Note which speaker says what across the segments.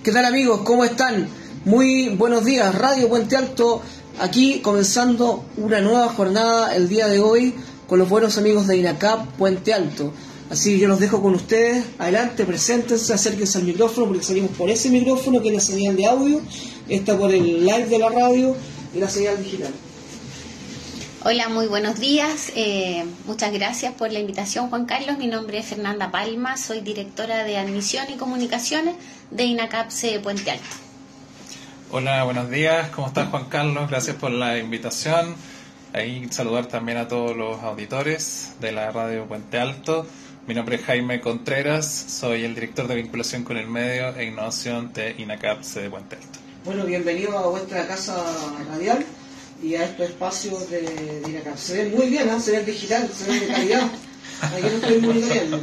Speaker 1: ¿Qué tal, amigos? ¿Cómo están? Muy buenos días, Radio Puente Alto, aquí comenzando una nueva jornada el día de hoy con los buenos amigos de INACAP Puente Alto. Así que yo los dejo con ustedes, adelante, preséntense, acérquense al micrófono porque salimos por ese micrófono que es la señal de audio, está por el live de la radio y la señal digital.
Speaker 2: Hola, muy buenos días. Muchas gracias por la invitación, Juan Carlos. Mi nombre es Fernanda Palma, soy directora de Admisión y Comunicaciones de INACAP Puente Alto.
Speaker 3: Hola, buenos días. ¿Cómo estás, Juan Carlos? Gracias por la invitación. Ahí saludar también a todos los auditores de la Radio Puente Alto. Mi nombre es Jaime Contreras, soy el director de vinculación con el medio e innovación de INACAP de Puente Alto.
Speaker 1: Bueno, bienvenido a vuestra casa radial y a estos espacios de INACAP. Se ven muy bien, ¿eh? Se ven digital, se ven de calidad. Aquí no estoy monitoreando.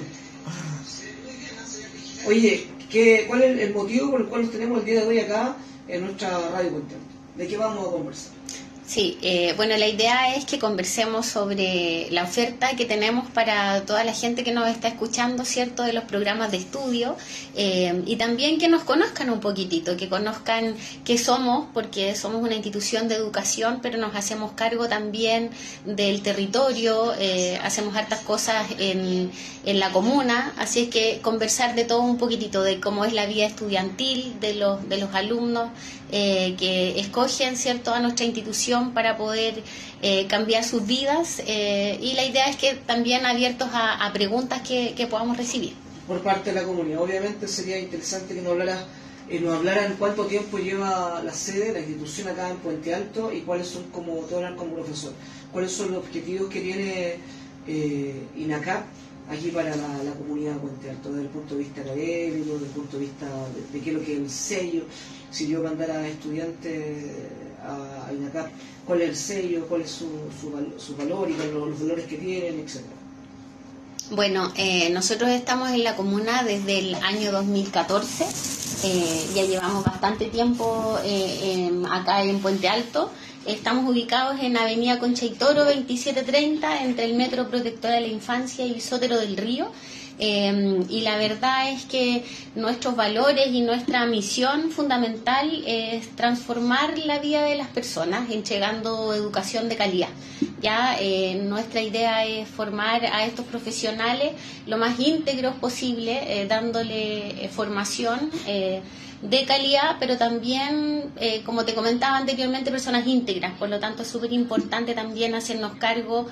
Speaker 1: Oye, ¿cuál es el motivo por el cual nos tenemos el día de hoy acá en nuestra Radio Puente Alto? ¿De qué vamos a conversar?
Speaker 2: Sí, bueno, la idea es que conversemos sobre la oferta que tenemos para toda la gente que nos está escuchando, ¿cierto?, de los programas de estudio, y también que nos conozcan un poquitito, que conozcan qué somos, porque somos una institución de educación, pero nos hacemos cargo también del territorio, hacemos hartas cosas en la comuna, así es que conversar de todo un poquitito, de cómo es la vida estudiantil de los alumnos que escogen, ¿cierto?, a nuestra institución para poder cambiar sus vidas, y la idea es que también abiertos a preguntas que podamos recibir.
Speaker 1: Por parte de la comunidad, obviamente sería interesante que nos hablaran cuánto tiempo lleva la sede, la institución acá en Puente Alto y cuáles son, como tú hablas como profesor, cuáles son los objetivos que tiene INACAP aquí para la comunidad de Puente Alto, desde el punto de vista académico, desde el punto de vista de qué es lo que es el sello, si yo mandara a estudiantes a INACAP, cuál es el sello, cuál es su valor y los valores que tienen, etcétera.
Speaker 2: Bueno, nosotros estamos en la comuna desde el año 2014, ya llevamos bastante tiempo acá en Puente Alto. Estamos ubicados en Avenida Concha y Toro 2730, entre el Metro Protectora de la Infancia y Sotero del Río. Y la verdad es que nuestros valores y nuestra misión fundamental es transformar la vida de las personas, entregando educación de calidad. Ya nuestra idea es formar a estos profesionales lo más íntegros posible, dándole formación de calidad, pero también, como te comentaba anteriormente, personas íntegras. Por lo tanto, es súper importante también hacernos cargo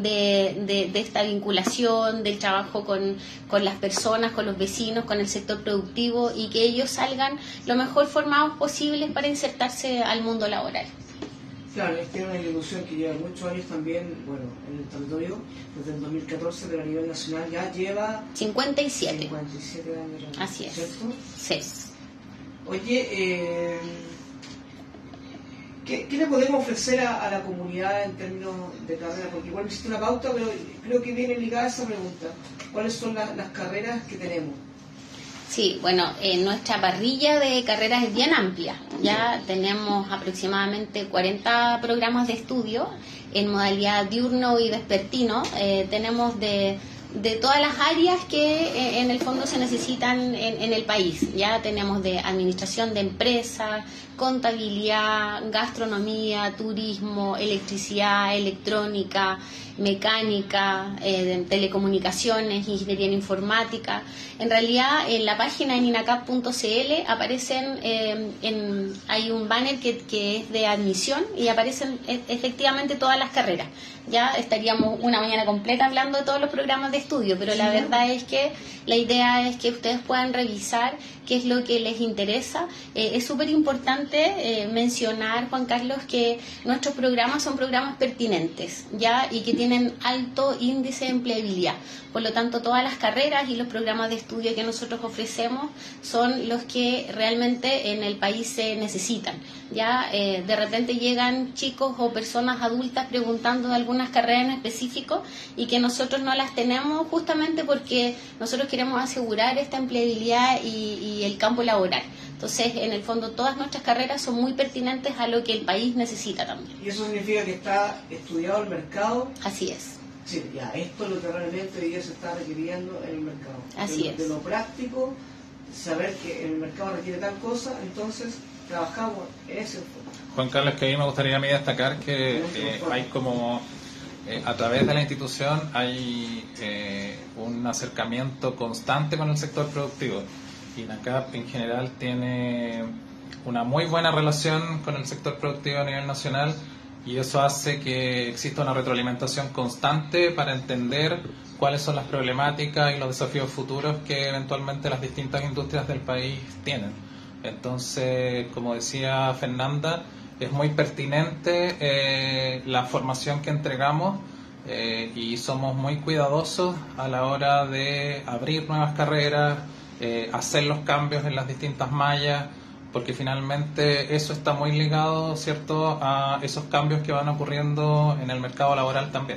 Speaker 2: de esta vinculación, del trabajo con las personas, con los vecinos, con el sector productivo, y que ellos salgan lo mejor formados posibles para insertarse al mundo laboral.
Speaker 1: Claro, esta es una institución que lleva muchos años también, bueno, en el territorio, desde el 2014, pero a nivel nacional ya lleva
Speaker 2: 57
Speaker 1: años.
Speaker 2: Así es.
Speaker 1: ¿Cierto?
Speaker 2: Sí.
Speaker 1: Oye, ¿qué le podemos ofrecer a la comunidad en términos de carrera? Porque igual existe una pauta, pero creo que viene ligada a esa pregunta. ¿Cuáles son las carreras que tenemos?
Speaker 2: Sí, bueno, nuestra parrilla de carreras es bien amplia. Ya tenemos aproximadamente 40 programas de estudio en modalidad diurno y vespertino. Tenemos de todas las áreas que en el fondo se necesitan en el país. Ya tenemos de administración de empresas, contabilidad, gastronomía, turismo, electricidad, electrónica, mecánica, telecomunicaciones, ingeniería en informática. En realidad, en la página en inacap.cl aparecen, hay un banner que es de admisión y aparecen efectivamente todas las carreras. Ya estaríamos una mañana completa hablando de todos los programas de estudio, pero la verdad es que la idea es que ustedes puedan revisar qué es lo que les interesa. Es súper importante mencionar, Juan Carlos, que nuestros programas son programas pertinentes, ya, y que tienen alto índice de empleabilidad. Por lo tanto, todas las carreras y los programas de estudio que nosotros ofrecemos son los que realmente en el país se necesitan. Ya de repente llegan chicos o personas adultas preguntando de algunas carreras en específico y que nosotros no las tenemos justamente porque nosotros queremos asegurar esta empleabilidad y el campo laboral. Entonces, en el fondo, todas nuestras carreras son muy pertinentes a lo que el país necesita también.
Speaker 1: ¿Y eso significa que está estudiado el mercado?
Speaker 2: Así es.
Speaker 1: Sí, ya, esto es lo que realmente hoy día se está requiriendo en el mercado.
Speaker 2: Así es.
Speaker 1: De lo práctico saber que el mercado requiere tal cosa, entonces trabajamos en ese enfoque.
Speaker 3: Juan Carlos, que ahí me gustaría a mí destacar que hay como, a través de la institución hay un acercamiento constante con el sector productivo. INACAP en general tiene una muy buena relación con el sector productivo a nivel nacional, y eso hace que exista una retroalimentación constante para entender cuáles son las problemáticas y los desafíos futuros que eventualmente las distintas industrias del país tienen. Entonces, como decía Fernanda, es muy pertinente la formación que entregamos, y somos muy cuidadosos a la hora de abrir nuevas carreras, hacer los cambios en las distintas mallas, porque finalmente eso está muy ligado, ¿cierto?, a esos cambios que van ocurriendo en el mercado laboral también.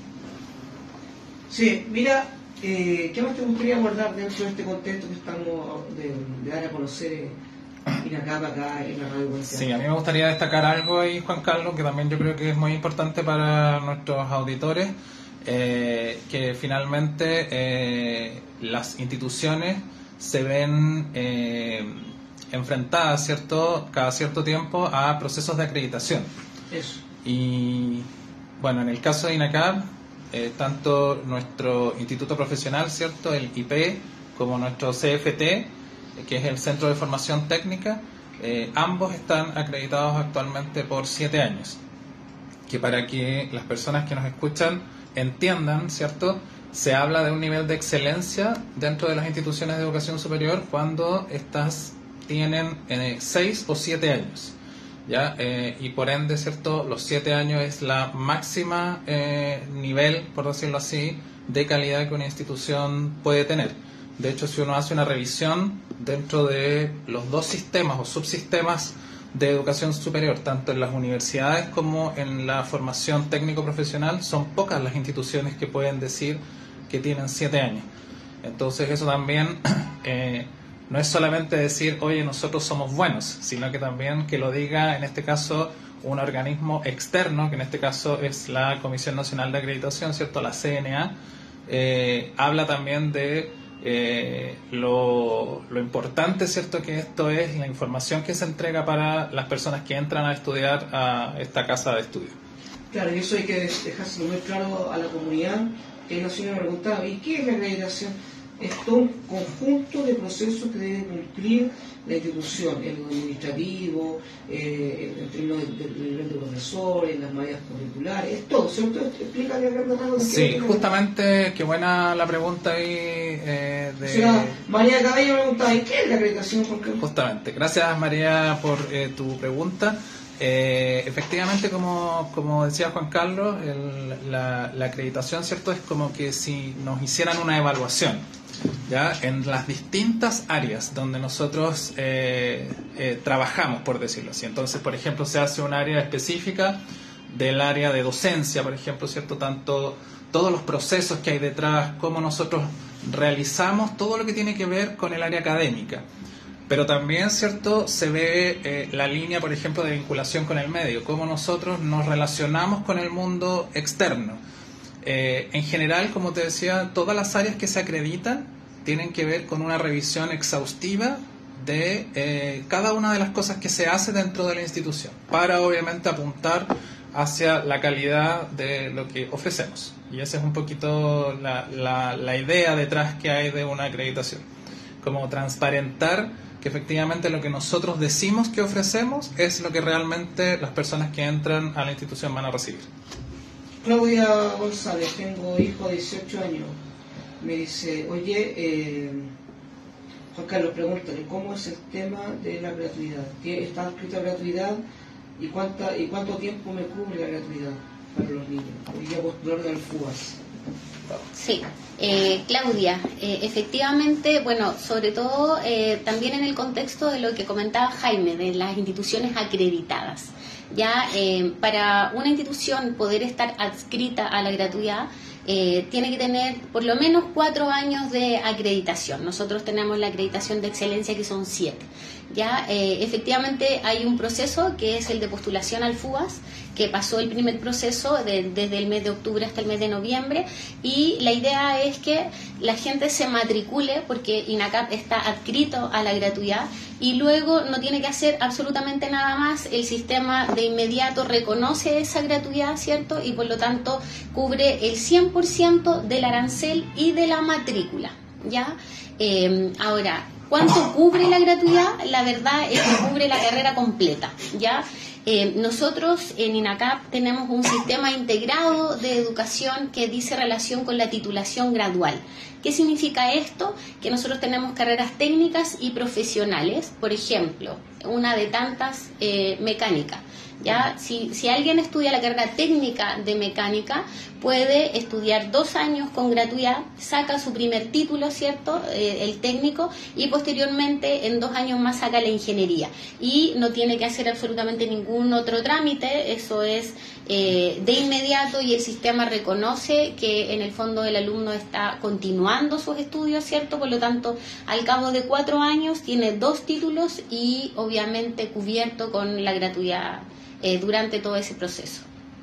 Speaker 1: Sí, mira, ¿qué más te gustaría abordar dentro de este contexto que estamos de dar a conocer INACAP acá en la radio Puentealto?
Speaker 3: Sí, a mí me gustaría destacar algo ahí, Juan Carlos, que también yo creo que es muy importante para nuestros auditores, que finalmente las instituciones se ven enfrentadas, ¿cierto?, cada cierto tiempo a procesos de acreditación.
Speaker 1: Eso.
Speaker 3: Y bueno, en el caso de INACAP, tanto nuestro instituto profesional, ¿cierto?, el IP, como nuestro CFT, que es el Centro de Formación Técnica, ambos están acreditados actualmente por 7 años. Que para que las personas que nos escuchan entiendan, ¿cierto?, se habla de un nivel de excelencia dentro de las instituciones de educación superior cuando estas tienen 6 o 7 años. ¿Ya? Y por ende, ¿cierto?, los 7 años es la máxima nivel, por decirlo así, de calidad que una institución puede tener. De hecho, si uno hace una revisión dentro de los 2 sistemas o subsistemas de educación superior, tanto en las universidades como en la formación técnico-profesional, son pocas las instituciones que pueden decir que tienen 7 años. Entonces eso también no es solamente decir, oye, nosotros somos buenos, sino que también que lo diga, en este caso, un organismo externo, que en este caso es la Comisión Nacional de Acreditación, ¿cierto?, la CNA, habla también de lo importante, ¿cierto?, que esto es, la información que se entrega para las personas que entran a estudiar a esta casa de estudio.
Speaker 1: Claro, y eso hay que dejárselo muy claro a la comunidad, que la señora me preguntaba, ¿y qué es la acreditación? Es todo un conjunto de procesos que debe cumplir la institución, en lo administrativo, en términos del nivel de profesores, en las mallas curriculares, es todo, ¿cierto? Explícale a Fernando.
Speaker 3: Sí, justamente, qué buena la pregunta ahí de...
Speaker 1: O sea, María Cabello me preguntaba, ¿y qué es la acreditación?
Speaker 3: Justamente, gracias María por tu pregunta. Efectivamente, como decía Juan Carlos, la acreditación, ¿cierto?, es como que si nos hicieran una evaluación, ¿ya?, en las distintas áreas donde nosotros trabajamos, por decirlo así. Entonces, por ejemplo, se hace un área específica del área de docencia, por ejemplo, ¿cierto?, tanto todos los procesos que hay detrás, cómo nosotros realizamos todo lo que tiene que ver con el área académica. Pero también, ¿cierto?, se ve la línea, por ejemplo, de vinculación con el medio, cómo nosotros nos relacionamos con el mundo externo. En general, como te decía, todas las áreas que se acreditan tienen que ver con una revisión exhaustiva de cada una de las cosas que se hace dentro de la institución, para obviamente apuntar hacia la calidad de lo que ofrecemos. Y esa es un poquito la idea detrás que hay de una acreditación, como transparentar que efectivamente lo que nosotros decimos que ofrecemos es lo que realmente las personas que entran a la institución van a recibir.
Speaker 1: Claudia González, tengo hijo de 18 años, me dice, oye, Juan Carlos, pregúntale, ¿cómo es el tema de la gratuidad? ¿Está escrita gratuidad? ¿Y cuánto tiempo me cubre la gratuidad para los niños? Podría postular del FUAS.
Speaker 2: Sí, Claudia, efectivamente, bueno, sobre todo también en el contexto de lo que comentaba Jaime, de las instituciones acreditadas. Ya para una institución poder estar adscrita a la gratuidad, tiene que tener por lo menos 4 años de acreditación. Nosotros tenemos la acreditación de excelencia, que son 7. Ya, efectivamente hay un proceso que es el de postulación al FUAS, que pasó el primer proceso desde el mes de octubre hasta el mes de noviembre, y la idea es que la gente se matricule porque INACAP está adscrito a la gratuidad y luego no tiene que hacer absolutamente nada más. El sistema de inmediato reconoce esa gratuidad, ¿cierto? Y por lo tanto cubre el 100% del arancel y de la matrícula, ¿ya? Ahora, ¿cuánto cubre la gratuidad? La verdad es que cubre la carrera completa, ¿ya? Nosotros en INACAP tenemos un sistema integrado de educación que dice relación con la titulación gradual. ¿Qué significa esto? Que nosotros tenemos carreras técnicas y profesionales, por ejemplo, una de tantas, mecánica. ¿Ya? Si alguien estudia la carrera técnica de mecánica, puede estudiar 2 años con gratuidad, saca su primer título, ¿cierto? El técnico, y posteriormente en 2 años más saca la ingeniería. Y no tiene que hacer absolutamente ningún otro trámite, eso es de inmediato, y el sistema reconoce que en el fondo el alumno está continuando sus estudios, ¿cierto? Por lo tanto, al cabo de 4 años tiene 2 títulos y obviamente cubierto con la gratuidad durante todo ese proceso.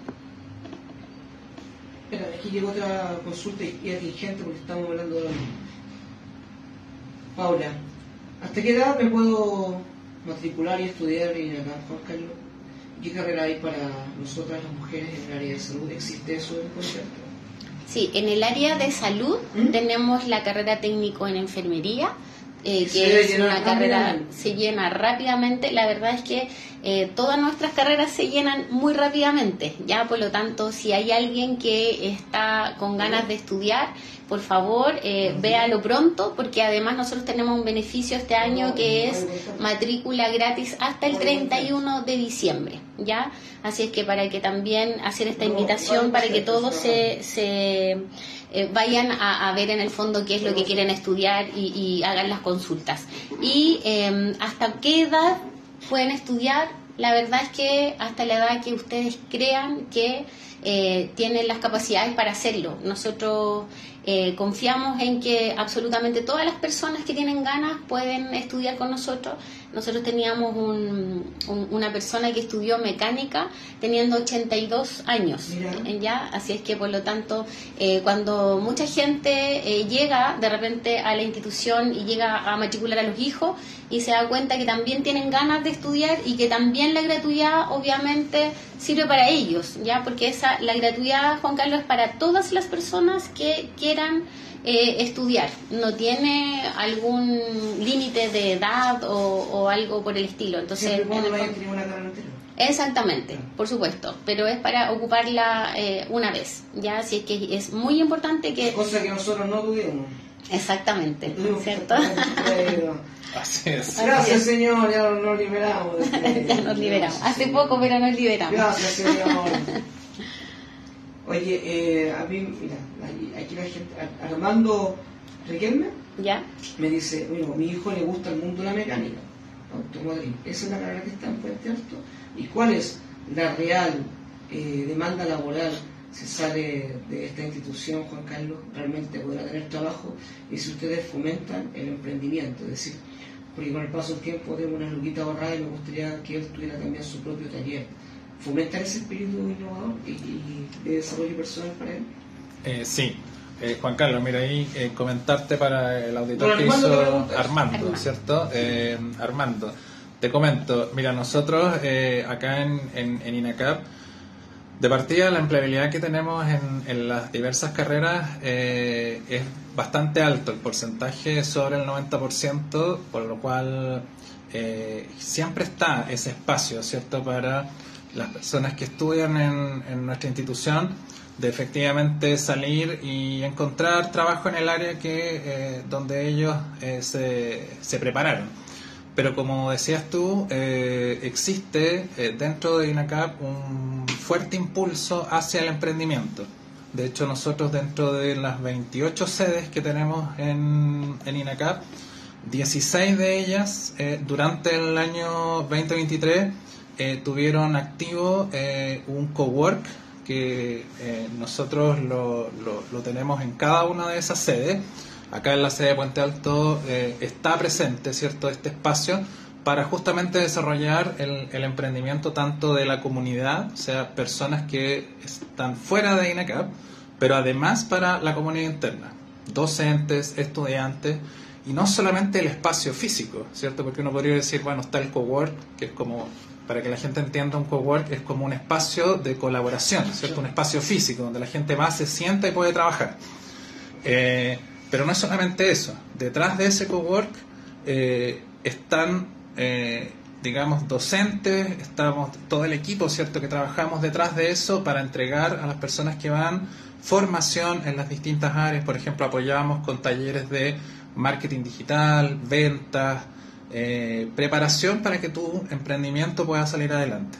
Speaker 1: Espera, aquí llegó otra consulta y es diligente porque estamos hablando de lo mismo. Paula, ¿hasta qué edad me puedo matricular y estudiar en acá, Juan Carlos? ¿Qué carrera hay para nosotras las mujeres en el área de salud? ¿Existe eso en el concierto?
Speaker 2: Sí, en el área de salud tenemos la carrera técnico en enfermería, que es una carrera, se llena rápidamente. La verdad es que todas nuestras carreras se llenan muy rápidamente, ya, por lo tanto, si hay alguien que está con ganas de estudiar, por favor, véalo pronto, porque además nosotros tenemos un beneficio este año que es matrícula gratis hasta el 31 de diciembre, ¿ya? Así es que para que también hacer esta invitación para que todos se vayan a ver en el fondo qué es lo que quieren estudiar y hagan las consultas. Y hasta qué edad pueden estudiar, la verdad es que hasta la edad que ustedes crean que tienen las capacidades para hacerlo. Nosotros confiamos en que absolutamente todas las personas que tienen ganas pueden estudiar con nosotros. Nosotros teníamos una persona que estudió mecánica teniendo 82 años, ¿ya? Así es que por lo tanto cuando mucha gente llega de repente a la institución y llega a matricular a los hijos y se da cuenta que también tienen ganas de estudiar y que también la gratuidad obviamente sirve para ellos, ¿ya? Porque la gratuidad, Juan Carlos, es para todas las personas que quieran estudiar, no tiene algún límite de edad o algo por el estilo. Entonces,
Speaker 1: siempre cuando vayan a tener una carrera anterior.
Speaker 2: Exactamente, por supuesto, pero es para ocuparla una vez, ya, si es que es muy importante que...
Speaker 1: Cosa que nosotros no tuvimos.
Speaker 2: Exactamente, ¿cierto?
Speaker 3: Así es.
Speaker 1: Gracias, señor, ya nos liberamos.
Speaker 2: Ya nos liberamos, hace poco, pero nos liberamos.
Speaker 1: Gracias, señor. Oye, a mí, mira, aquí la gente, Armando Riquelme,
Speaker 2: ¿ya?
Speaker 1: Me dice, bueno, a mi hijo le gusta el mundo de la mecánica automotriz, esa es la carrera que está en Puente Alto, y cuál es la real demanda laboral si sale de esta institución, Juan Carlos, realmente podrá tener trabajo, y si ustedes fomentan el emprendimiento, es decir, porque con el paso del tiempo tengo una luquita ahorrada y me gustaría que él tuviera también su propio taller. ¿Fomentan ese espíritu innovador y de desarrollo personal para él?
Speaker 3: Sí. Juan Carlos, mira ahí comentarte para el auditor que hizo Armando, ¿cierto? Armando, te comento, mira, nosotros acá en INACAP, de partida la empleabilidad que tenemos en las diversas carreras es bastante alto, el porcentaje es sobre el 90%, por lo cual siempre está ese espacio, ¿cierto?, para las personas que estudian en nuestra institución, de efectivamente salir y encontrar trabajo en el área donde ellos se prepararon. Pero como decías tú, existe dentro de INACAP un fuerte impulso hacia el emprendimiento. De hecho, nosotros dentro de las 28 sedes que tenemos en INACAP, 16 de ellas durante el año 2023 tuvieron activo un cowork que nosotros lo tenemos en cada una de esas sedes. Acá en la sede de Puente Alto está presente, ¿cierto?, este espacio para justamente desarrollar el emprendimiento tanto de la comunidad, o sea, personas que están fuera de INACAP, pero además para la comunidad interna, docentes, estudiantes, y no solamente el espacio físico, ¿cierto? Porque uno podría decir, bueno, está el cowork, que es como, para que la gente entienda, un cowork es como un espacio de colaboración, ¿cierto? Un espacio físico donde la gente va, se sienta y puede trabajar. Pero no es solamente eso. Detrás de ese cowork están, digamos, docentes, estamos todo el equipo, ¿cierto?, que trabajamos detrás de eso para entregar a las personas que van formación en las distintas áreas. Por ejemplo, apoyamos con talleres de marketing digital, ventas, preparación para que tu emprendimiento pueda salir adelante.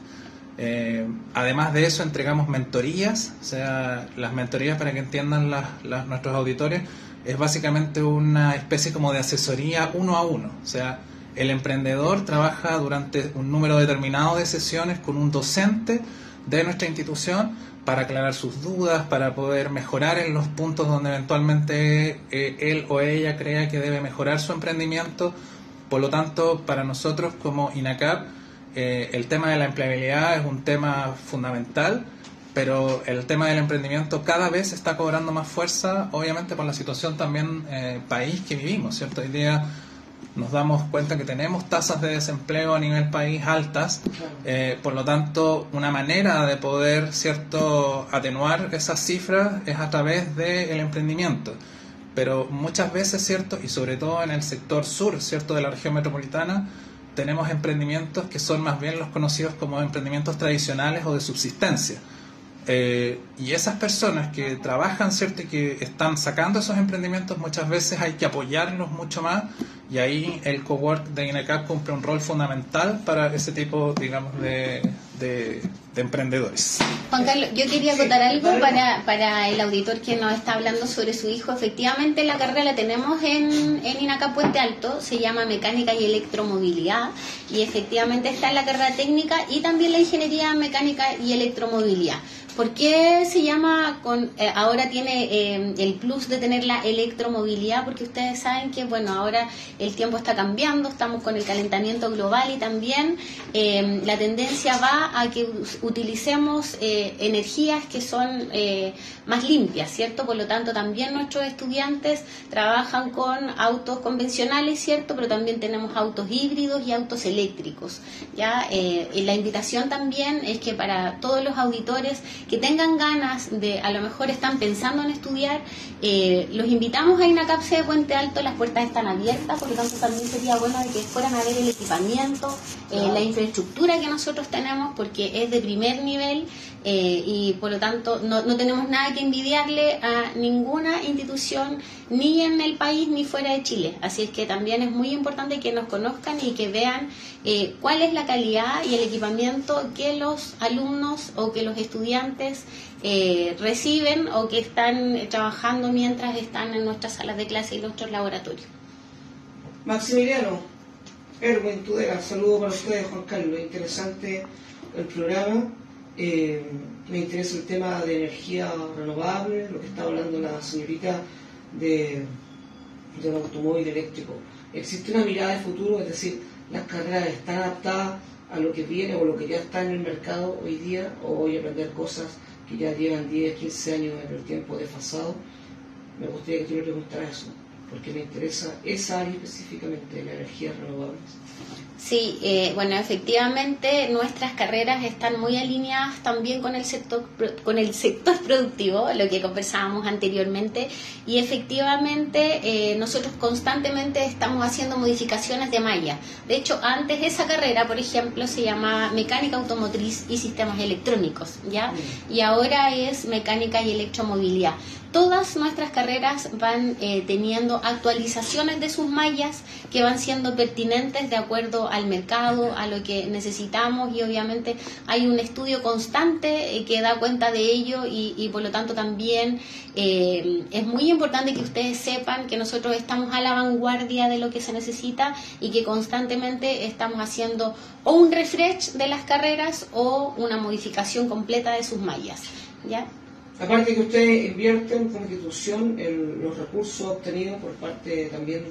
Speaker 3: Además de eso, entregamos mentorías, o sea, las mentorías, para que entiendan nuestros auditores, es básicamente una especie como de asesoría 1 a 1. O sea, el emprendedor trabaja durante un número determinado de sesiones con un docente de nuestra institución para aclarar sus dudas, para poder mejorar en los puntos donde eventualmente él o ella crea que debe mejorar su emprendimiento. Por lo tanto, para nosotros como INACAP, el tema de la empleabilidad es un tema fundamental, pero el tema del emprendimiento cada vez está cobrando más fuerza, obviamente por la situación también país que vivimos, ¿cierto? Hoy día nos damos cuenta que tenemos tasas de desempleo a nivel país altas, por lo tanto, una manera de poder, ¿cierto?, atenuar esas cifras es a través del emprendimiento. Pero muchas veces, ¿cierto?, y sobre todo en el sector sur, ¿cierto?, de la región metropolitana, tenemos emprendimientos que son más bien los conocidos como emprendimientos tradicionales o de subsistencia. Y esas personas que trabajan, ¿cierto?, y que están sacando esos emprendimientos, muchas veces hay que apoyarlos mucho más, y ahí el cowork de INACAP cumple un rol fundamental para ese tipo, digamos, de emprendedores.
Speaker 2: Juan Carlos, yo quería acotar algo para el auditor que nos está hablando sobre su hijo. Efectivamente, la carrera la tenemos en INACAP Puente Alto, se llama Mecánica y Electromovilidad, y efectivamente está en la carrera técnica y también la Ingeniería Mecánica y Electromovilidad. ¿Por qué se llama ahora tiene el plus de tener la electromovilidad? Porque ustedes saben que, bueno, ahora el tiempo está cambiando, estamos con el calentamiento global, y también la tendencia va a que utilicemos energías que son más limpias, ¿cierto? Por lo tanto, también nuestros estudiantes trabajan con autos convencionales, ¿cierto? Pero también tenemos autos híbridos y autos eléctricos, ¿ya? La invitación también es que para todos los auditores que tengan ganas de, a lo mejor están pensando en estudiar, los invitamos a INACAP de Puente Alto, las puertas están abiertas, por lo tanto también sería bueno de que fueran a ver el equipamiento, la infraestructura que nosotros tenemos, porque es de primer nivel, y por lo tanto no tenemos nada que envidiarle a ninguna institución, ni en el país ni fuera de Chile. Así es que también es muy importante que nos conozcan y que vean cuál es la calidad y el equipamiento que los alumnos o que los estudiantes reciben o que están trabajando mientras están en nuestras salas de clase y nuestros laboratorios.
Speaker 1: Maximiliano, Erwin Tudela, saludo para ustedes. Juan Carlos, interesante el programa. Me interesa el tema de energía renovable, lo que está hablando la señorita del automóvil eléctrico. ¿Existe una mirada de futuro? Es decir, ¿las carreras están adaptadas a lo que viene o lo que ya está en el mercado hoy día, o voy a aprender cosas que ya llevan 10, 15 años en el tiempo desfasado? Me gustaría que tú me preguntaras eso, porque me interesa esa área específicamente de las energías renovables.
Speaker 2: Sí, bueno, efectivamente nuestras carreras están muy alineadas también con el sector productivo, lo que conversábamos anteriormente, y efectivamente nosotros constantemente estamos haciendo modificaciones de malla. De hecho, antes esa carrera, por ejemplo, se llamaba Mecánica Automotriz y Sistemas Electrónicos, ¿ya? Y ahora es Mecánica y Electromovilidad. Todas nuestras carreras van teniendo actualizaciones de sus mallas que van siendo pertinentes de acuerdo al mercado, a lo que necesitamos, y obviamente hay un estudio constante que da cuenta de ello, y por lo tanto también es muy importante que ustedes sepan que nosotros estamos a la vanguardia de lo que se necesita y que constantemente estamos haciendo o un refresh de las carreras o una modificación completa de sus mallas, ¿ya?
Speaker 1: Aparte que ustedes invierten como institución en los recursos obtenidos por parte también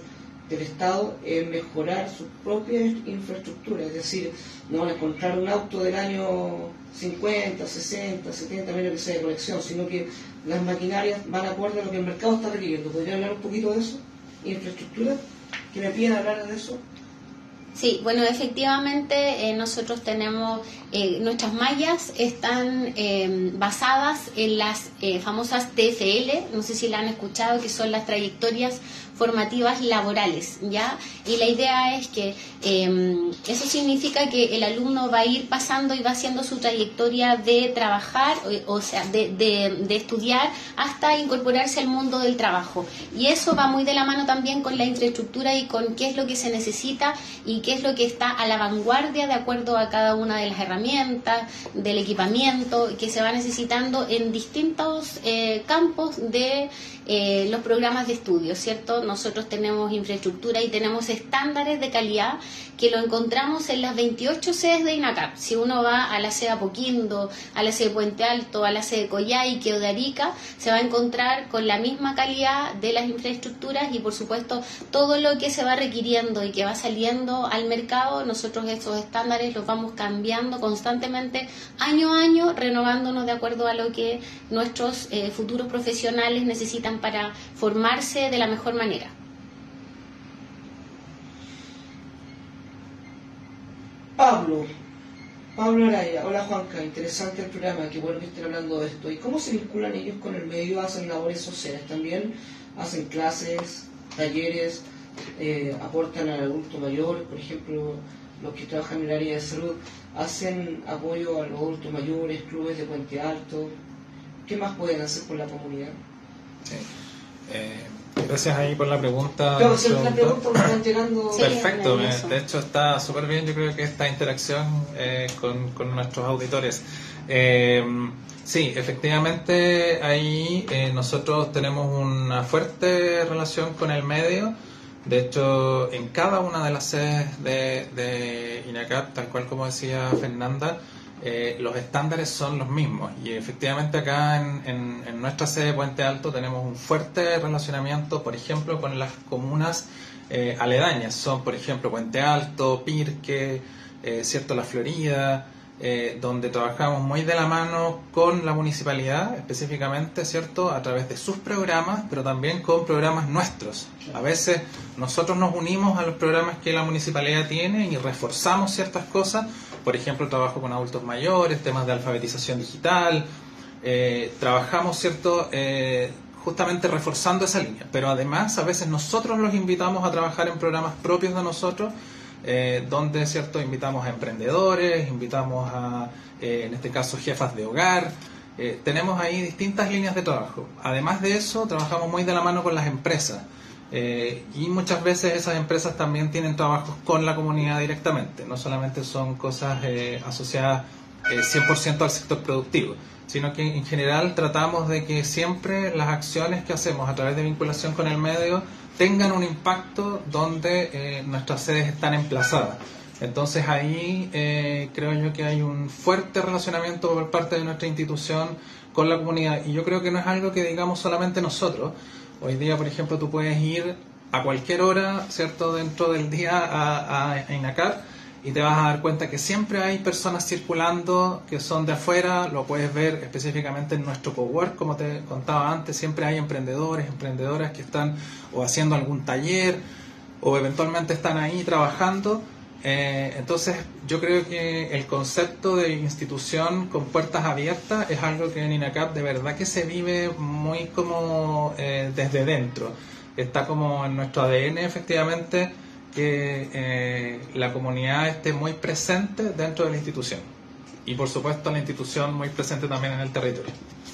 Speaker 1: del Estado es mejorar su propia infraestructura, es decir, no van a encontrar un auto del año 50, 60, 70, menos que sea de colección, sino que las maquinarias van acorde a lo que el mercado está requiriendo. ¿Podría hablar un poquito de eso? ¿Infraestructura? ¿Que me piden hablar de eso?
Speaker 2: Sí, bueno, efectivamente nosotros tenemos, nuestras mallas están basadas en las famosas TFL, no sé si la han escuchado, que son las trayectorias formativas laborales, ¿ya? Y la idea es que eso significa que el alumno va a ir pasando y va haciendo su trayectoria de trabajar, o sea, de estudiar hasta incorporarse al mundo del trabajo. Y eso va muy de la mano también con la infraestructura y con qué es lo que se necesita y qué es lo que está a la vanguardia de acuerdo a cada una de las herramientas, del equipamiento que se va necesitando en distintos campos de los programas de estudio, ¿cierto? Nosotros tenemos infraestructura y tenemos estándares de calidad que lo encontramos en las 28 sedes de INACAP. Si uno va a la sede Apoquindo, a la sede Puente Alto, a la sede Coyhaique o de Arica, se va a encontrar con la misma calidad de las infraestructuras y, por supuesto, todo lo que se va requiriendo y que va saliendo al mercado, nosotros esos estándares los vamos cambiando constantemente, año a año, renovándonos de acuerdo a lo que nuestros futuros profesionales necesitan para formarse de la mejor manera.
Speaker 1: Pablo Araya, hola Juanca, interesante el programa, qué bueno que estén hablando de esto. ¿Y cómo se vinculan ellos con el medio? ¿Hacen labores sociales también? ¿Hacen clases, talleres, aportan al adulto mayor, por ejemplo, los que trabajan en el área de salud? ¿Hacen apoyo a los adultos mayores, clubes de Puente Alto? ¿Qué más pueden hacer por la comunidad?
Speaker 3: Sí. Gracias ahí por la pregunta.
Speaker 1: Claro, siempre la pregunta me están llegando.
Speaker 3: Perfecto, de hecho está súper bien, yo creo que esta interacción con nuestros auditores. Sí, efectivamente ahí nosotros tenemos una fuerte relación con el medio. De hecho, en cada una de las sedes de INACAP, tal cual como decía Fernanda, los estándares son los mismos y efectivamente acá en nuestra sede de Puente Alto tenemos un fuerte relacionamiento, por ejemplo, con las comunas aledañas. Son, por ejemplo, Puente Alto, Pirque, cierto, La Florida, donde trabajamos muy de la mano con la municipalidad, específicamente, cierto, a través de sus programas, pero también con programas nuestros. A veces nosotros nos unimos a los programas que la municipalidad tiene y reforzamos ciertas cosas. Por ejemplo, trabajo con adultos mayores, temas de alfabetización digital. Trabajamos, cierto, justamente reforzando esa línea. Pero además, a veces nosotros los invitamos a trabajar en programas propios de nosotros, donde, cierto, invitamos a emprendedores, invitamos a, en este caso, jefas de hogar. Tenemos ahí distintas líneas de trabajo. Además de eso, trabajamos muy de la mano con las empresas. Y muchas veces esas empresas también tienen trabajos con la comunidad directamente, no solamente son cosas asociadas 100% al sector productivo, sino que en general tratamos de que siempre las acciones que hacemos a través de vinculación con el medio tengan un impacto donde nuestras sedes están emplazadas. Entonces ahí creo yo que hay un fuerte relacionamiento por parte de nuestra institución con la comunidad, y yo creo que no es algo que digamos solamente nosotros. Hoy día, por ejemplo, tú puedes ir a cualquier hora, ¿cierto?, dentro del día a INACAP y te vas a dar cuenta que siempre hay personas circulando que son de afuera. Lo puedes ver específicamente en nuestro cowork, como te contaba antes. Siempre hay emprendedores, emprendedoras que están o haciendo algún taller o eventualmente están ahí trabajando. Entonces yo creo que el concepto de institución con puertas abiertas es algo que en INACAP de verdad que se vive muy como desde dentro. Está como en nuestro ADN, efectivamente, que la comunidad esté muy presente dentro de la institución y por supuesto la institución muy presente también en el territorio.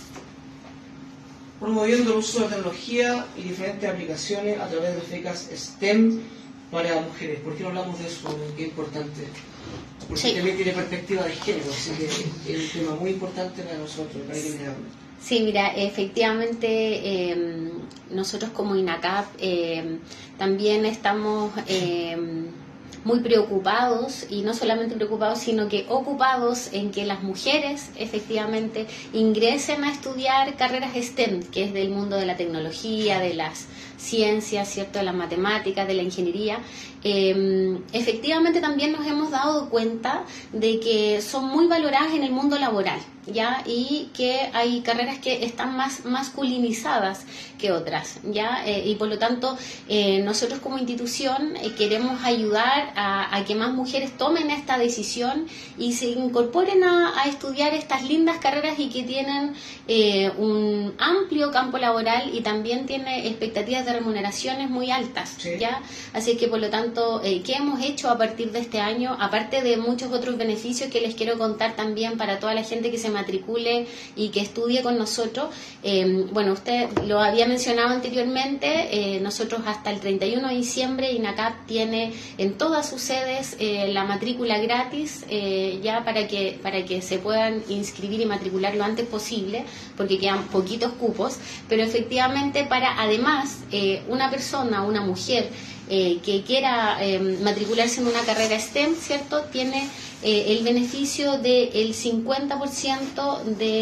Speaker 1: Promoviendo el uso de tecnología y diferentes aplicaciones a través de las becas STEM para mujeres. ¿Por qué no hablamos de eso? Qué importante. Porque sí, también tiene perspectiva de género, así que es un tema muy importante para nosotros, para que me hable.
Speaker 2: Sí, mira, efectivamente nosotros como INACAP también estamos muy preocupados, y no solamente preocupados, sino que ocupados en que las mujeres efectivamente ingresen a estudiar carreras STEM, que es del mundo de la tecnología, de las ciencias, ¿cierto?, de las matemáticas, de la ingeniería. Efectivamente también nos hemos dado cuenta de que son muy valoradas en el mundo laboral, ¿ya? Y que hay carreras que están más masculinizadas que otras, ¿ya? Y por lo tanto nosotros como institución queremos ayudar a que más mujeres tomen esta decisión y se incorporen a estudiar estas lindas carreras, y que tienen un amplio campo laboral y también tiene expectativas de remuneraciones muy altas,
Speaker 1: sí.
Speaker 2: ¿ya? Así que por lo tanto, ¿qué hemos hecho a partir de este año? Aparte de muchos otros beneficios que les quiero contar también para toda la gente que se matricule y que estudie con nosotros. Bueno, usted lo había mencionado anteriormente, nosotros hasta el 31 de diciembre INACAP tiene en todas sus sedes la matrícula gratis, ya para que se puedan inscribir y matricular lo antes posible, porque quedan poquitos cupos, pero efectivamente para además una persona, una mujer que quiera matricularse en una carrera STEM, ¿cierto?, tiene el beneficio del 50%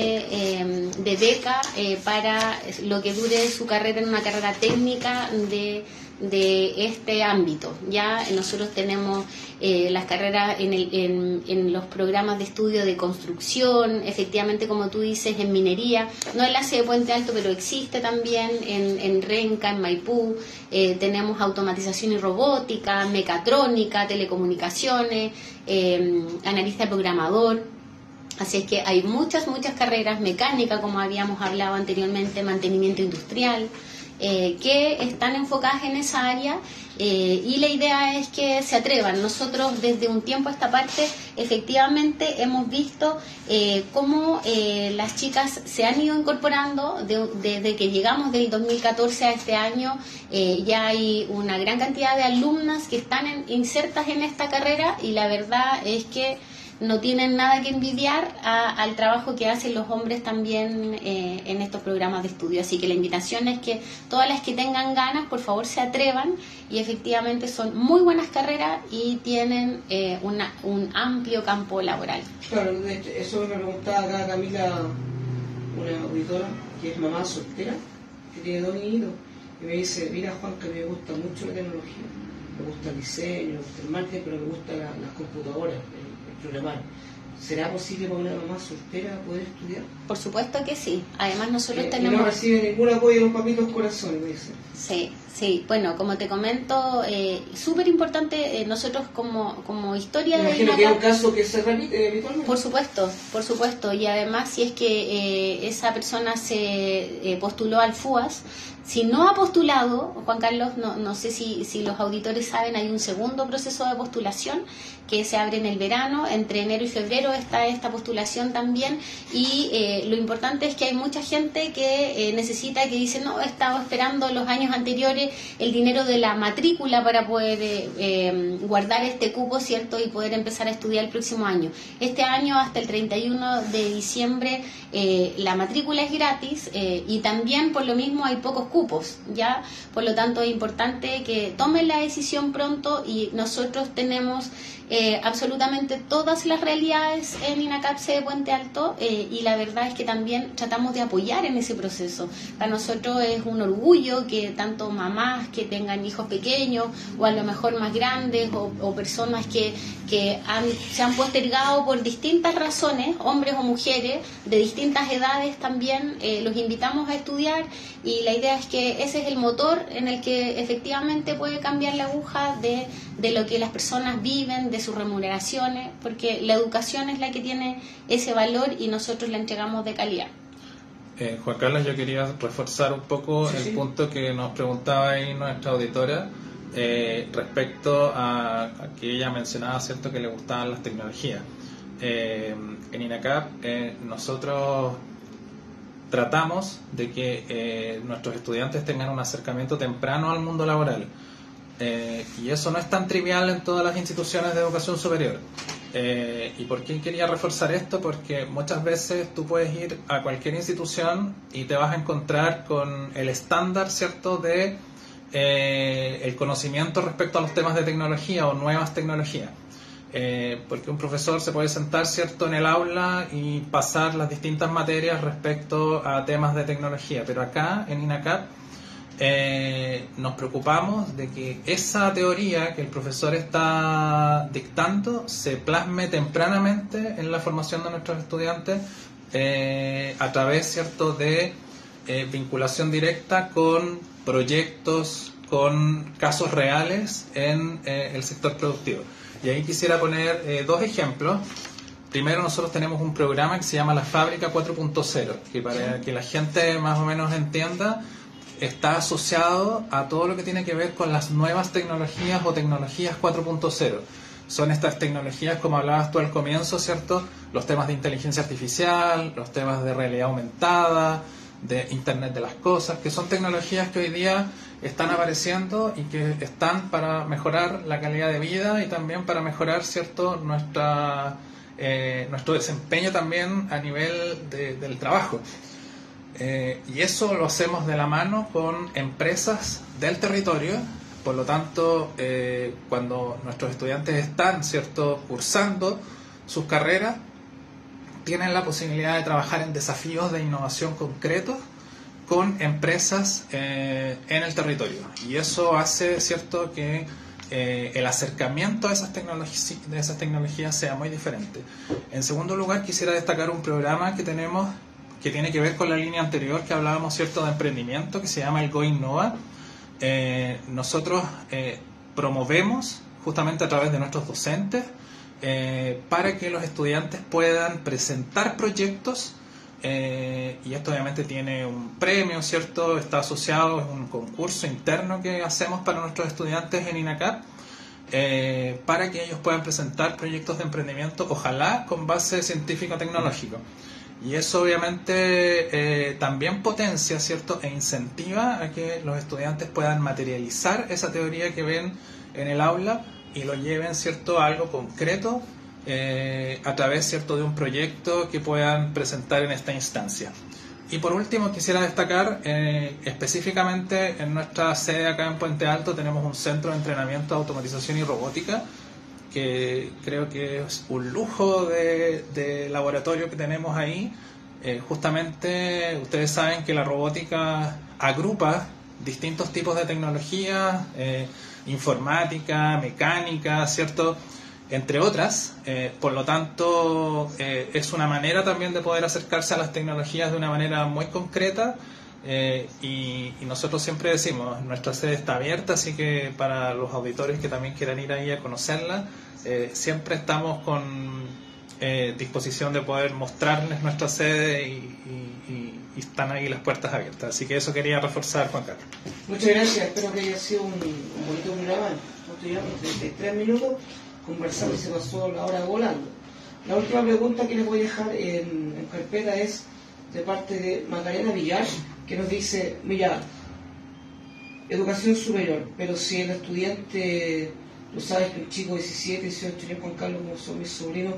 Speaker 2: de beca para lo que dure su carrera en una carrera técnica de este ámbito. Ya nosotros tenemos las carreras en los programas de estudio de construcción, efectivamente, como tú dices, en minería, no en la sede de Puente Alto, pero existe también en Renca, en Maipú. Tenemos automatización y robótica, mecatrónica, telecomunicaciones, analista programador. Así es que hay muchas carreras, mecánica, como habíamos hablado anteriormente, mantenimiento industrial, que están enfocadas en esa área, y la idea es que se atrevan. Nosotros desde un tiempo a esta parte efectivamente hemos visto cómo las chicas se han ido incorporando desde que llegamos del 2014 a este año. Ya hay una gran cantidad de alumnas que están insertas en esta carrera, y la verdad es que no tienen nada que envidiar al trabajo que hacen los hombres también en estos programas de estudio. Así que la invitación es que todas las que tengan ganas, por favor, se atrevan, y efectivamente son muy buenas carreras y tienen un amplio campo laboral.
Speaker 1: Claro, eso me preguntaba acá Camila, una auditora que es mamá soltera, que tiene 2 niñitos, y me dice: mira, Juan, que me gusta mucho la tecnología, me gusta el diseño, me gusta el marketing, pero me gustan las computadoras, programar. ¿Será posible para una mamá soltera poder estudiar?
Speaker 2: Por supuesto que sí. Además nosotros tenemos...
Speaker 1: Y no recibe ningún apoyo de los papitos corazones, me dice.
Speaker 2: Sí. Bueno, como te comento, súper importante, nosotros como historia
Speaker 1: me
Speaker 2: de
Speaker 1: imagino
Speaker 2: INACAP,
Speaker 1: que es un caso que se repite habitualmente.
Speaker 2: Por supuesto. Y además, si es que esa persona se postuló al FUAS, si no ha postulado, Juan Carlos, no sé si los auditores saben, hay un segundo proceso de postulación que se abre en el verano. Entre enero y febrero está esta postulación también, y lo importante es que hay mucha gente que necesita, que dice: no, he estado esperando los años anteriores el dinero de la matrícula para poder guardar este cupo, ¿cierto?, y poder empezar a estudiar el próximo año. Este año, hasta el 31 de diciembre, la matrícula es gratis, y también por lo mismo hay pocos cupos, ¿ya? Por lo tanto, es importante que tomen la decisión pronto, y nosotros tenemos absolutamente todas las realidades en INACAP de Puente Alto, y la verdad es que también tratamos de apoyar en ese proceso. Para nosotros es un orgullo que tanto mamás que tengan hijos pequeños, o a lo mejor más grandes, o personas que se han postergado por distintas razones, hombres o mujeres de distintas edades también, los invitamos a estudiar, y la idea es que ese es el motor en el que efectivamente puede cambiar la aguja de lo que las personas viven, de sus remuneraciones, porque la educación es la que tiene ese valor y nosotros la entregamos de calidad.
Speaker 3: Juan Carlos, yo quería reforzar un poco el punto que nos preguntaba ahí nuestra auditora, respecto a que ella mencionaba, ¿cierto?, que le gustaban las tecnologías. En INACAP nosotros tratamos de que nuestros estudiantes tengan un acercamiento temprano al mundo laboral, y eso no es tan trivial en todas las instituciones de educación superior. ¿Y por qué quería reforzar esto? Porque muchas veces tú puedes ir a cualquier institución y te vas a encontrar con el estándar, ¿cierto?, de el conocimiento respecto a los temas de tecnología o nuevas tecnologías. Porque un profesor se puede sentar, ¿cierto?, en el aula y pasar las distintas materias respecto a temas de tecnología, pero acá en INACAP nos preocupamos de que esa teoría que el profesor está dictando se plasme tempranamente en la formación de nuestros estudiantes a través, ¿cierto?, de vinculación directa con proyectos, con casos reales en el sector productivo. Y ahí quisiera poner dos ejemplos. Primero, nosotros tenemos un programa que se llama La Fábrica 4.0, que para que la gente más o menos entienda, está asociado a todo lo que tiene que ver con las nuevas tecnologías o tecnologías 4.0. Son estas tecnologías, como hablabas tú al comienzo, ¿cierto? Los temas de inteligencia artificial, los temas de realidad aumentada, de Internet de las cosas, que son tecnologías que hoy día están apareciendo y que están para mejorar la calidad de vida y también para mejorar, ¿cierto?, nuestro desempeño también a nivel del trabajo. Y eso lo hacemos de la mano con empresas del territorio. Por lo tanto, cuando nuestros estudiantes están, ¿cierto?, cursando sus carreras, tienen la posibilidad de trabajar en desafíos de innovación concretos con empresas en el territorio. Y eso hace, ¿cierto?, que el acercamiento a esas tecnologías sea muy diferente. En segundo lugar, quisiera destacar un programa que tenemos que tiene que ver con la línea anterior que hablábamos, ¿cierto?, de emprendimiento, que se llama el Go Innova. Nosotros promovemos justamente a través de nuestros docentes para que los estudiantes puedan presentar proyectos, y esto obviamente tiene un premio, ¿cierto? Está asociado, es un concurso interno que hacemos para nuestros estudiantes en INACAP, para que ellos puedan presentar proyectos de emprendimiento, ojalá con base científico-tecnológico. Y eso obviamente también potencia, ¿cierto?, e incentiva a que los estudiantes puedan materializar esa teoría que ven en el aula y lo lleven, ¿cierto?, a algo concreto a través, ¿cierto?, de un proyecto que puedan presentar en esta instancia. Y por último quisiera destacar específicamente en nuestra sede acá en Puente Alto tenemos un centro de entrenamiento de automatización y robótica, que creo que es un lujo de laboratorio que tenemos ahí. Justamente ustedes saben que la robótica agrupa distintos tipos de tecnología, informática, mecánica, ¿cierto?, entre otras. Por lo tanto, es una manera también de poder acercarse a las tecnologías de una manera muy concreta. Y nosotros siempre decimos, nuestra sede está abierta, así que para los auditores que también quieran ir ahí a conocerla, siempre estamos con disposición de poder mostrarles nuestra sede y están ahí las puertas abiertas. Así que eso quería reforzar, Juan Carlos.
Speaker 1: Muchas gracias, espero que haya sido un bonito programa. Nos llevamos 33 minutos conversando y se pasó la hora volando. La última pregunta que les voy a dejar en carpeta es de parte de Macarena Villar, que nos dice: mira, educación superior, pero si el estudiante, tú sabes que un chico de 17, 18 años, Juan Carlos, como son mis sobrinos,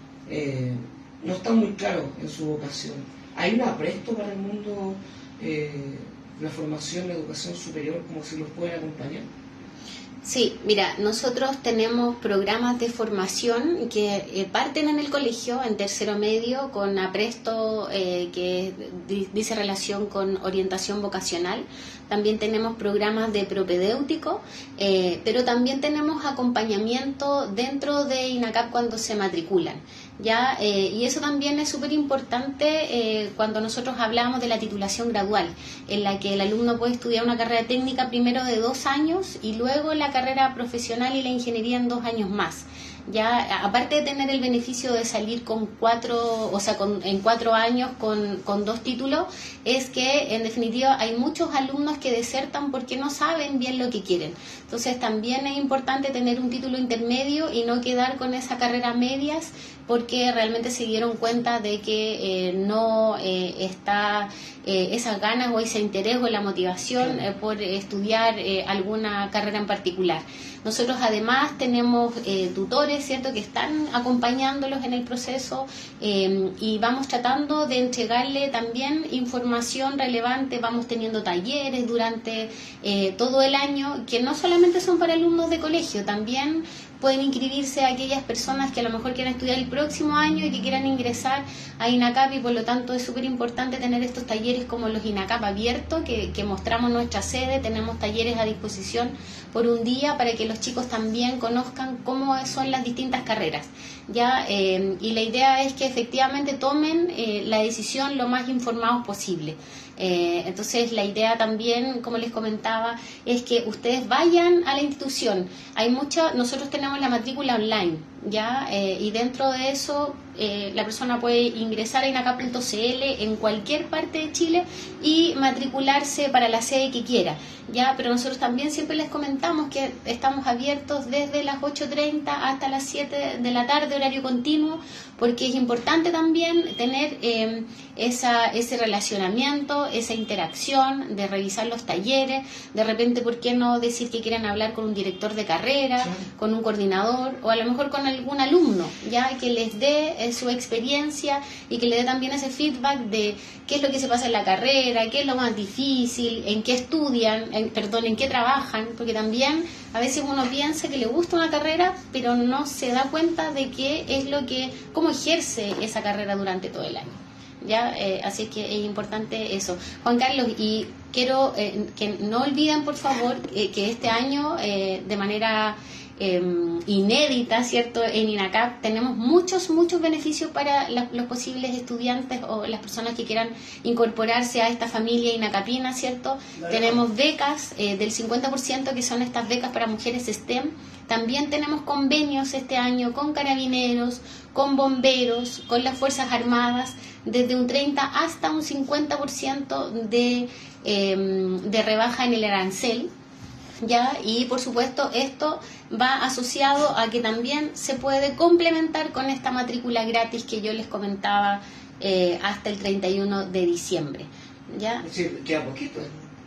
Speaker 1: no está muy claro en su vocación, ¿hay un apresto para el mundo la formación, la educación superior, como si los pueden acompañar?
Speaker 2: Sí, mira, nosotros tenemos programas de formación que parten en el colegio, en tercero medio, con apresto que dice relación con orientación vocacional. También tenemos programas de propedéutico, pero también tenemos acompañamiento dentro de INACAP cuando se matriculan. ¿Ya? Y eso también es súper importante cuando nosotros hablamos de la titulación gradual, en la que el alumno puede estudiar una carrera técnica primero de 2 años y luego la carrera profesional y la ingeniería en 2 años más. Ya, aparte de tener el beneficio de salir con 4, o sea, en 4 años con 2 títulos, es que en definitiva hay muchos alumnos que desertan porque no saben bien lo que quieren. Entonces también es importante tener un título intermedio y no quedar con esa carrera a medias, porque realmente se dieron cuenta de que no está esas ganas o ese interés o la motivación por estudiar alguna carrera en particular. Nosotros además tenemos tutores tutores, ¿cierto?, que están acompañándolos en el proceso, y vamos tratando de entregarle también información relevante. Vamos teniendo talleres durante todo el año, que no solamente son para alumnos de colegio, también pueden inscribirse a aquellas personas que a lo mejor quieran estudiar el próximo año y que quieran ingresar a INACAP, y por lo tanto es súper importante tener estos talleres como los INACAP abiertos, que mostramos nuestra sede. Tenemos talleres a disposición por un día para que los chicos también conozcan cómo son las distintas carreras, ¿ya? Y la idea es que efectivamente tomen la decisión lo más informados posible. Entonces la idea también, como les comentaba, es que ustedes vayan a la institución. Nosotros tenemos la matrícula online, ¿ya? Y dentro de eso la persona puede ingresar a inacap.cl en cualquier parte de Chile y matricularse para la sede que quiera, ¿ya? Pero nosotros también siempre les comentamos que estamos abiertos desde las 8:30 hasta las 7 de la tarde, horario continuo, porque es importante también tener ese relacionamiento, esa interacción, de revisar los talleres. De repente, ¿por qué no decir que quieren hablar con un director de carrera, con un coordinador, o a lo mejor con algún alumno, ya, que les dé su experiencia y que le dé también ese feedback de qué es lo que se pasa en la carrera, qué es lo más difícil, en qué estudian, en qué trabajan, porque también a veces uno piensa que le gusta una carrera, pero no se da cuenta de cómo ejerce esa carrera durante todo el año, ¿ya? Así es que es importante eso. Juan Carlos, y quiero que no olviden, por favor, que este año, de manera inédita, ¿cierto?, en INACAP tenemos muchos beneficios para los posibles estudiantes o las personas que quieran incorporarse a esta familia inacapina, ¿cierto? Tenemos becas del 50%, que son estas becas para mujeres STEM. También tenemos convenios este año con carabineros, con bomberos, con las Fuerzas Armadas, desde un 30 hasta un 50% de rebaja en el arancel, ¿ya? Y por supuesto esto va asociado a que también se puede complementar con esta matrícula gratis que yo les comentaba, hasta el 31 de diciembre, ¿ya?
Speaker 1: Sí, queda poquito.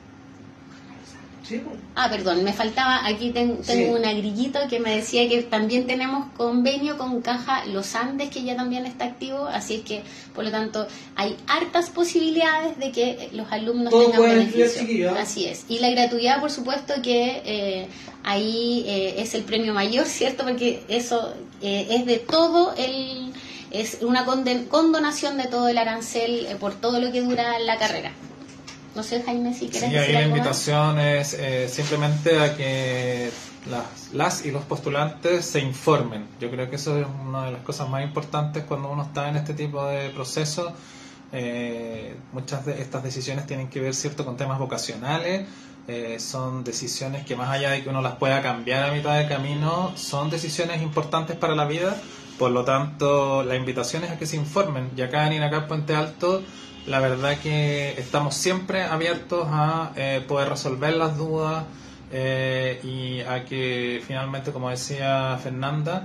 Speaker 1: Sí.
Speaker 2: Perdón, me faltaba, aquí tengo una grillito que me decía que también tenemos convenio con Caja Los Andes, que ya también está activo, así es que por lo tanto hay hartas posibilidades de que los alumnos tengan beneficio. Así es, y la gratuidad, por supuesto que ahí es el premio mayor, ¿cierto? Porque eso es de todo es una condonación de todo el arancel por todo lo que dura la carrera. No sé, Jaime, si quieres decir
Speaker 3: ahí la
Speaker 2: algo
Speaker 3: invitación
Speaker 2: más.
Speaker 3: Es simplemente a que las y los postulantes se informen. Yo creo que eso es una de las cosas más importantes cuando uno está en este tipo de procesos. Muchas de estas decisiones tienen que ver, ¿cierto?, con temas vocacionales. Son decisiones que, más allá de que uno las pueda cambiar a mitad de camino, son decisiones importantes para la vida. Por lo tanto, la invitación es a que se informen. Y acá en INACAP Puente Alto, la verdad que estamos siempre abiertos a poder resolver las dudas, y a que finalmente, como decía Fernanda,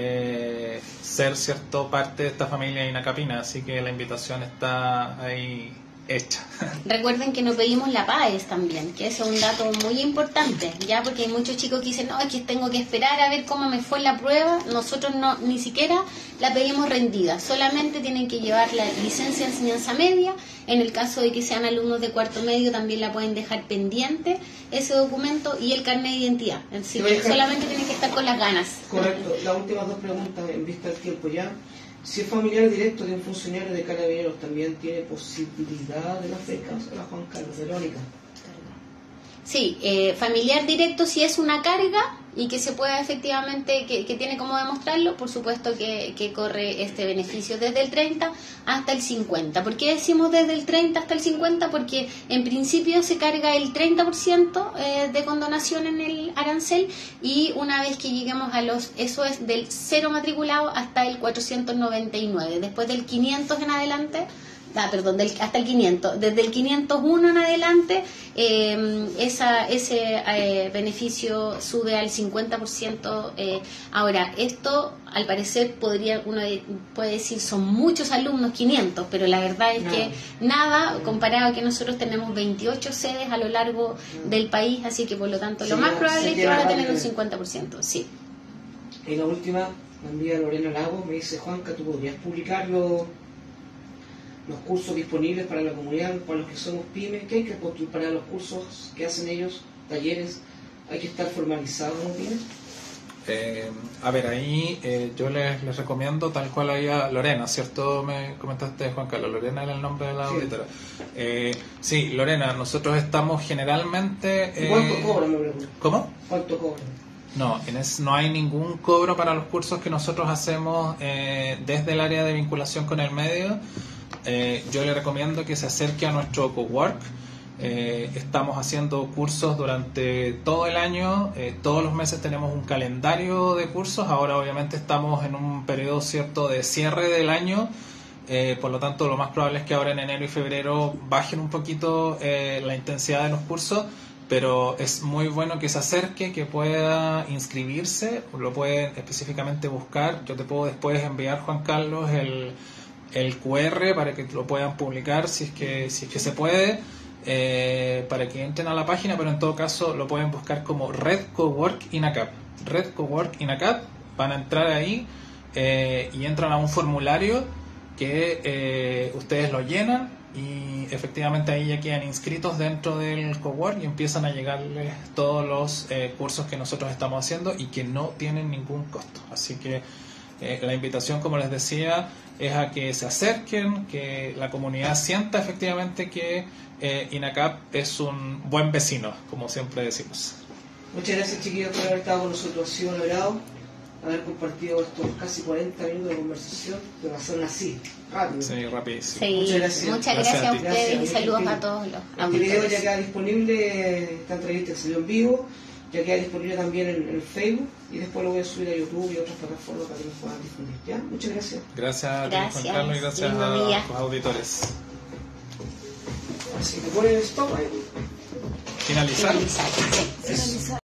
Speaker 3: ser, ¿cierto?, parte de esta familia inacapina. Así que la invitación está ahí hecha.
Speaker 2: Recuerden que nos pedimos la PAES también, que ese es un dato muy importante, ya, porque hay muchos chicos que dicen, no, es que tengo que esperar a ver cómo me fue la prueba. Nosotros ni siquiera la pedimos rendida, solamente tienen que llevar la licencia de enseñanza media. En el caso de que sean alumnos de cuarto medio, también la pueden dejar pendiente, ese documento, y el carnet de identidad. Así que solamente tienen que estar con las ganas.
Speaker 1: Correcto. Las últimas dos preguntas en vista del tiempo ya. Si es familiar directo de un funcionario de Carabineros, ¿también tiene posibilidad de las becas? La Juan Carlos, Verónica.
Speaker 2: Sí, familiar directo, si es una carga y que se pueda efectivamente, que tiene como demostrarlo, por supuesto que corre este beneficio desde el 30 hasta el 50. ¿Por qué decimos desde el 30 hasta el 50? Porque en principio se carga el 30% de condonación en el arancel, y una vez que lleguemos eso es del 0 matriculado hasta el 499. Después del 500 en adelante, hasta el 500. Desde el 501 en adelante, ese beneficio sube al 50%. Ahora, esto, al parecer, uno puede decir, son muchos alumnos, 500, pero la verdad es que nada, comparado a que nosotros tenemos 28 sedes a lo largo del país, así que por lo tanto lo más probable es que van a tener un 50%. Sí.
Speaker 1: Y la última, la amiga Lorena Lago, me dice: Juanca, ¿tú podrías publicar los cursos disponibles para la comunidad, para los que somos pymes? ¿Qué hay que postular para los cursos que hacen ellos, talleres? ¿Hay que estar formalizado como pyme?
Speaker 3: A ver, ahí yo les recomiendo tal cual ahí a Lorena, ¿cierto? Me comentaste, Juan Carlos, Lorena era el nombre de la auditora. Sí, Lorena, nosotros estamos generalmente...
Speaker 1: ¿Cuánto cobran, me pregunto?
Speaker 3: ¿Cómo?
Speaker 1: ¿Cuánto cobran?
Speaker 3: No, no hay ningún cobro para los cursos que nosotros hacemos desde el área de vinculación con el medio. Yo le recomiendo que se acerque a nuestro cowork. Estamos haciendo cursos durante todo el año, todos los meses tenemos un calendario de cursos. Ahora obviamente estamos en un periodo cierto de cierre del año, por lo tanto lo más probable es que ahora en enero y febrero bajen un poquito la intensidad de los cursos, pero es muy bueno que se acerque, que pueda inscribirse, lo pueden específicamente buscar. Yo te puedo después enviar, Juan Carlos, el QR para que lo puedan publicar si es que se puede. Para que entren a la página, pero en todo caso lo pueden buscar como Red Cowork INACAP. Red Cowork INACAP, van a entrar ahí y entran a un formulario que ustedes lo llenan y efectivamente ahí ya quedan inscritos dentro del cowork y empiezan a llegarles todos los cursos que nosotros estamos haciendo y que no tienen ningún costo. Así que la invitación, como les decía, es a que se acerquen, que la comunidad sienta efectivamente que INACAP es un buen vecino, como siempre decimos.
Speaker 1: Muchas gracias, chiquillos, por haber estado con nosotros. Ha sido un agrado haber compartido estos casi 40 minutos de conversación que pasaron así, rápido.
Speaker 3: Sí, rapidísimo.
Speaker 2: Sí, muchas gracias a ustedes y saludos a todos los
Speaker 1: auditores. El video ya queda disponible, esta entrevista que salió en vivo, ya queda disponible también en Facebook y después lo voy a subir a YouTube y otras plataformas para que nos puedan difundir. ¿Ya? Muchas gracias.
Speaker 3: Gracias a ti, Juan Carlos, y gracias a los auditores.
Speaker 1: Así que ponen stop ahí.
Speaker 3: Finalizar.
Speaker 2: Finalizar.